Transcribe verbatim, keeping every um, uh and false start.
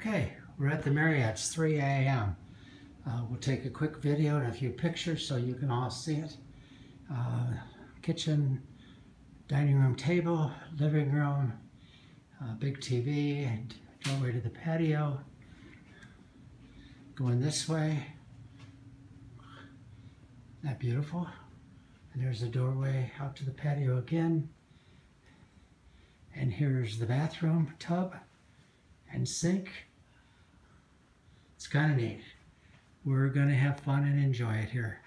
Okay, we're at the Marriott. It's three A M Uh, we'll take a quick video and a few pictures so you can all see it. Uh, kitchen, dining room table, living room, uh, big T V, and doorway to the patio. Going this way. Isn't that beautiful? And there's the doorway out to the patio again. And here's the bathroom, tub, and sink. It's kind of neat. We're going to have fun and enjoy it here.